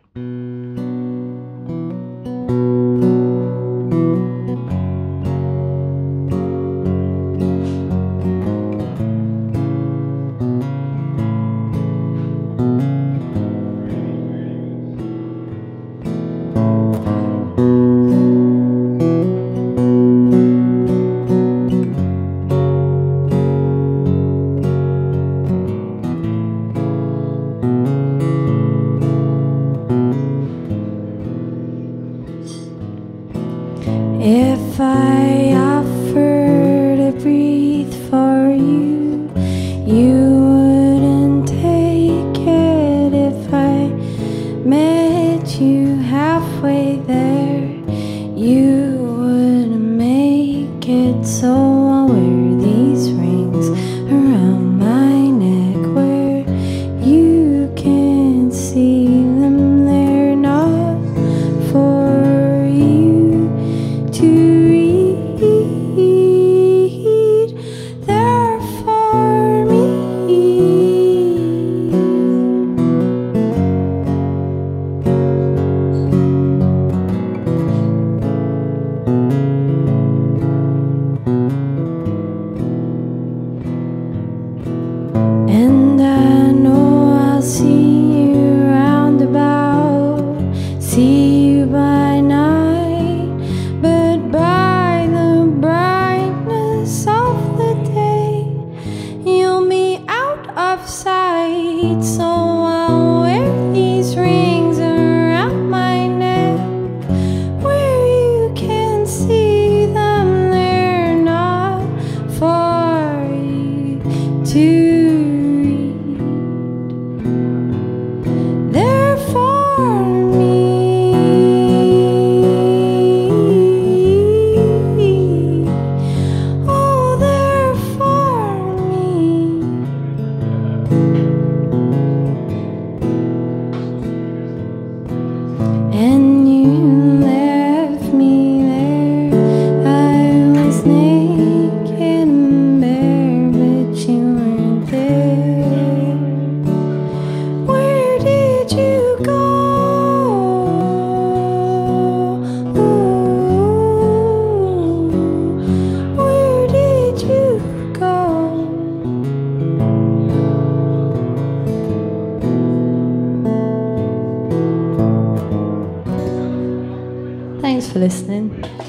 If I offer to breathe for you, you wouldn't take it. If I met you halfway there, you wouldn't make it. So I'll wear these rings around my neck where you can't see them. They're not for you to read, they're for me. And I know I'll see you round about, see you by night, but by the brightness of the day, you'll be out of sight. So I'll wear these rings around my neck where you can see them. They're not for you to read, they're for me. Oh, they're for me. And you left me there. I was naked and bare, but you weren't there. Where did you go? Ooh, where did you go? Thanks for listening.